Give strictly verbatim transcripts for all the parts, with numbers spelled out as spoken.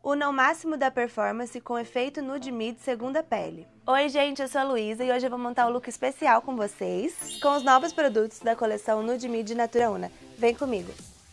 Una o máximo da performance com efeito Nude Me de segunda pele. Oi gente, eu sou a Luísa e hoje eu vou montar um look especial com vocês, com os novos produtos da coleção Nude Me de Natura Una. Vem comigo!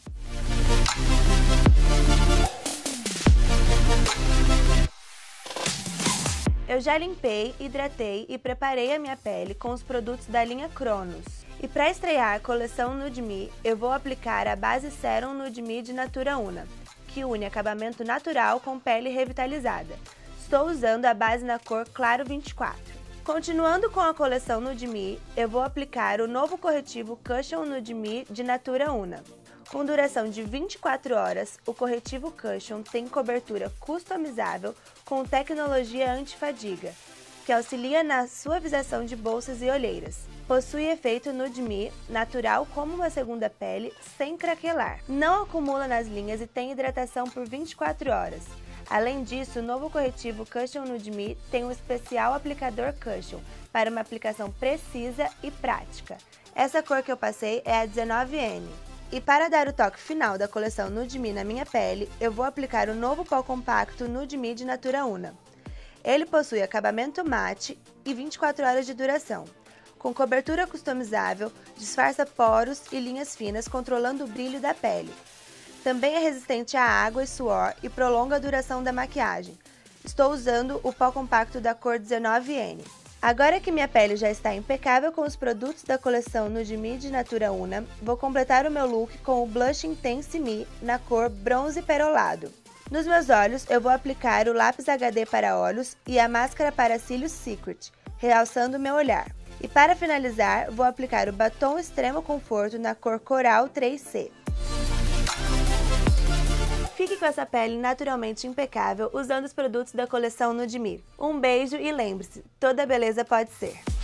Eu já limpei, hidratei e preparei a minha pele com os produtos da linha Cronos. E para estrear a coleção Nude Me, eu vou aplicar a base Serum Nude Me de Natura Una, que une acabamento natural com pele revitalizada. Estou usando a base na cor Claro vinte e quatro. Continuando com a coleção Nude Me, eu vou aplicar o novo corretivo Cushion Nude Me de Natura Una. Com duração de vinte e quatro horas, o corretivo Cushion tem cobertura customizável com tecnologia anti-fadiga, que auxilia na suavização de bolsas e olheiras. Possui efeito Nude Me, natural como uma segunda pele, sem craquelar. Não acumula nas linhas e tem hidratação por vinte e quatro horas. Além disso, o novo corretivo Cushion Nude Me tem um especial aplicador Cushion, para uma aplicação precisa e prática. Essa cor que eu passei é a dezenove N. E para dar o toque final da coleção Nude Me na minha pele, eu vou aplicar o novo pó compacto Nude Me de Natura Una. Ele possui acabamento mate e vinte e quatro horas de duração. Com cobertura customizável, disfarça poros e linhas finas, controlando o brilho da pele. Também é resistente à água e suor e prolonga a duração da maquiagem. Estou usando o pó compacto da cor dezenove N. Agora que minha pele já está impecável com os produtos da coleção Nude Me de Natura Una, vou completar o meu look com o Blush Intense Me na cor bronze perolado. Nos meus olhos, eu vou aplicar o lápis H D para olhos e a máscara para cílios Secret, realçando o meu olhar. E para finalizar, vou aplicar o batom Extremo Conforto na cor Coral três C. Fique com essa pele naturalmente impecável usando os produtos da coleção Nude Me. Um beijo e lembre-se, toda beleza pode ser!